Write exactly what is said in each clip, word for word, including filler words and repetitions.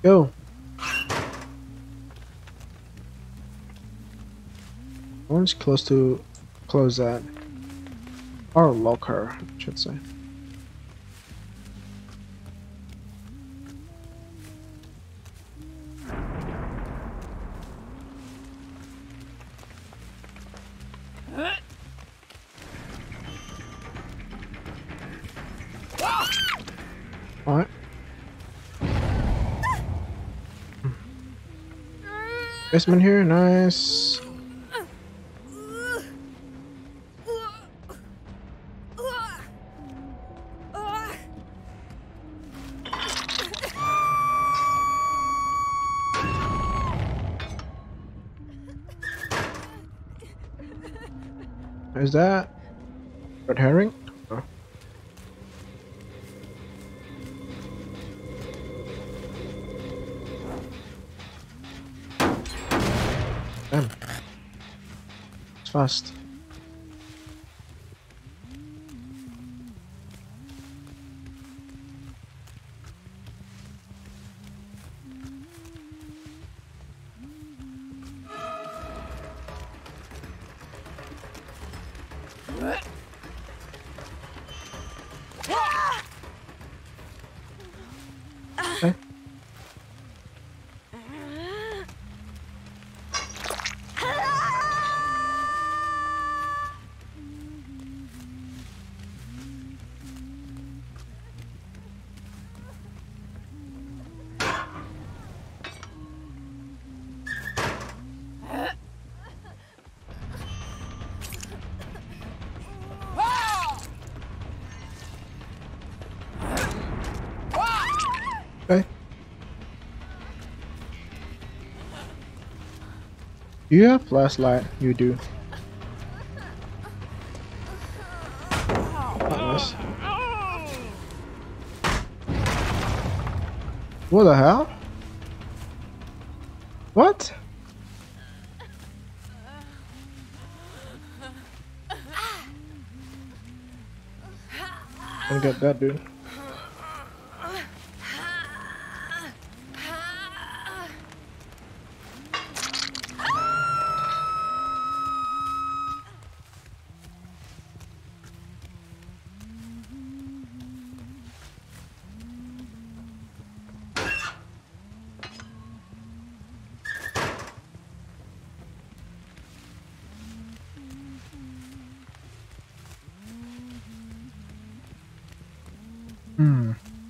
Go. One's close to close that. Or lock her, I should say. Alright. Basement here, nice. Is that red herring? Oh. Damn. It's fast. Okay. Okay. Do you have flashlight? You do. Nice. What the hell? What? Don't get that, dude. Hmm.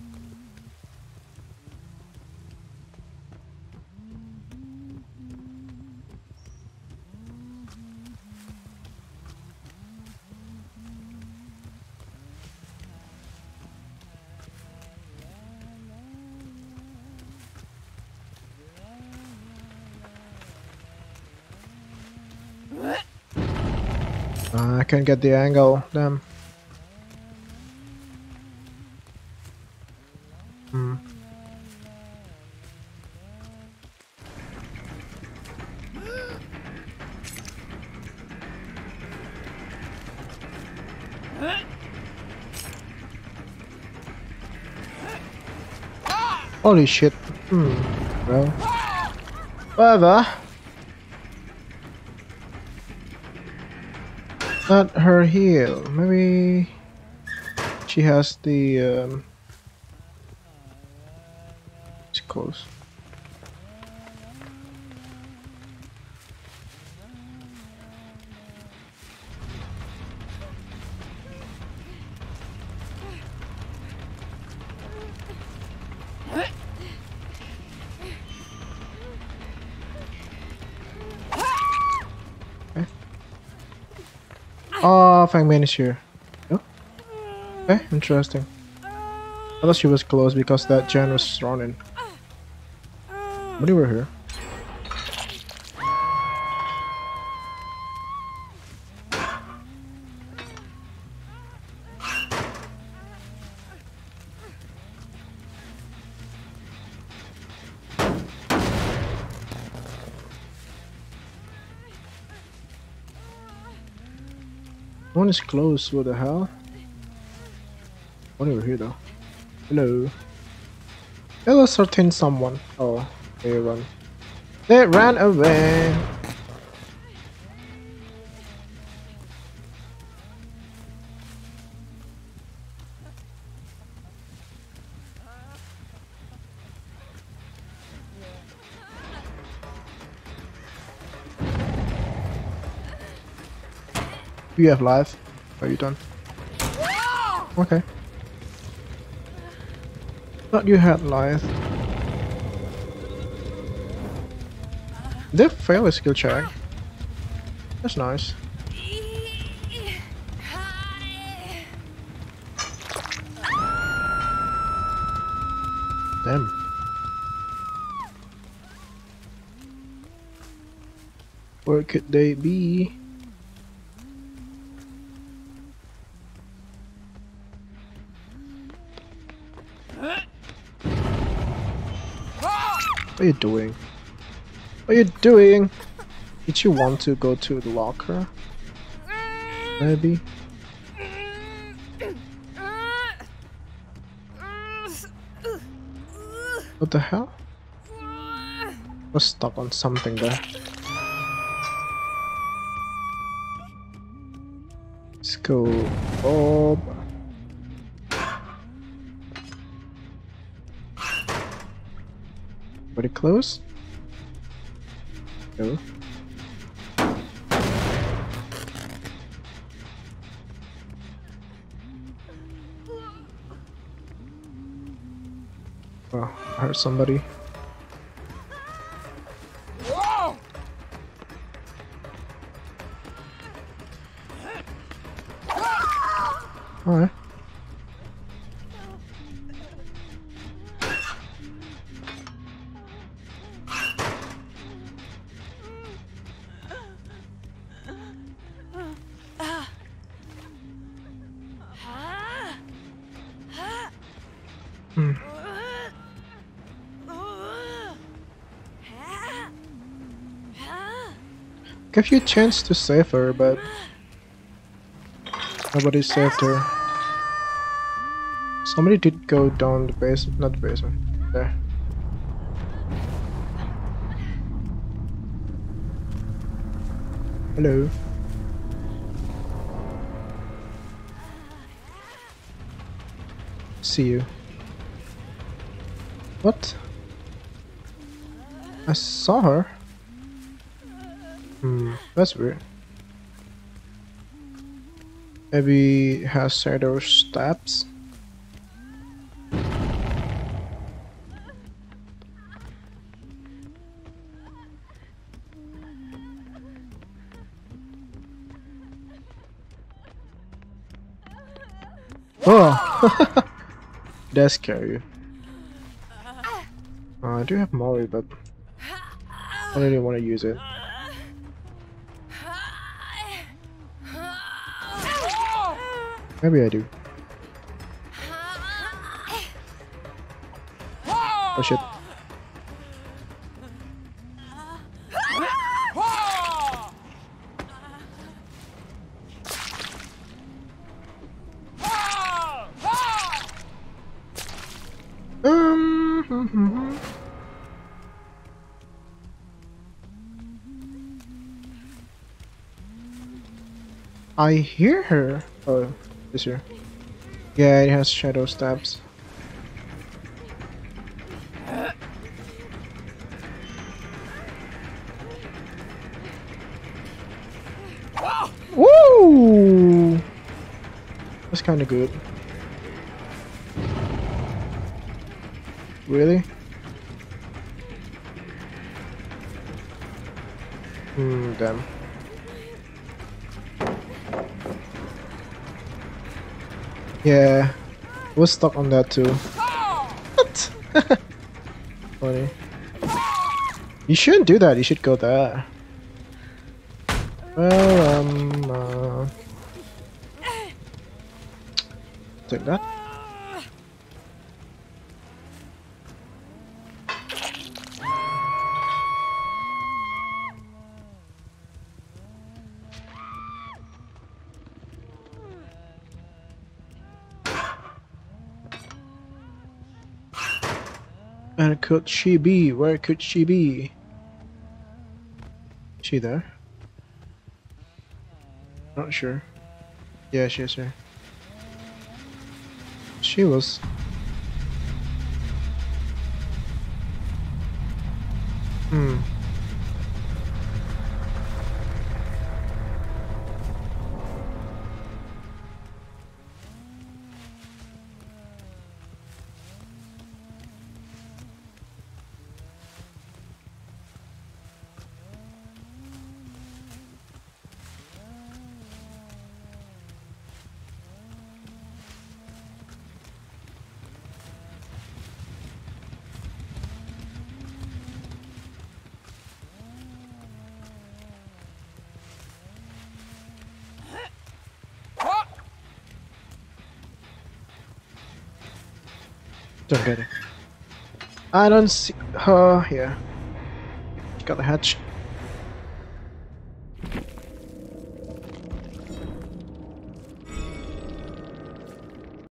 Uh, I can't get the angle. Damn. Hmm. Holy shit. Hmm. Well. Whatever. Not her heel. Maybe she has the um it's close. Okay. Oh, Fang Man is here. Oh. Okay, interesting. I thought she was close because that gen was running. But you were here. One is close, what the hell? One over here though. Hello. It'll certain someone. Oh, they run. They ran away. You have life. Are you done? Okay. Thought you had life. They fail a skill check. That's nice. Damn. Where could they be? What are you doing? What are you doing? Did you want to go to the locker? Maybe? What the hell? Was stuck on something there. Let's go up. Pretty close? No. Oh, I heard somebody. Alright. Hmm. Give you a chance to save her, but nobody saved her. Somebody did go down the base, not the basement. There. Hello. See you. What? I saw her. Hmm, that's weird. Maybe it has shadow steps. Oh, that's scary. Uh, I do have Molly, but I don't even want to use it. Maybe I do. Oh shit. Um. I hear her. Oh, this here. Yeah, it has shadow stabs. Woo! That's kind of good. Really? Hmm, damn. Yeah, I was stuck on that too. What? Funny. You shouldn't do that, you should go there. Well, um, uh... take that. And could she be? Where could she be? Is she there? Not sure. Yeah, she is here. She was. Hmm. Don't get it. I don't see. Oh, yeah. Got the hatch.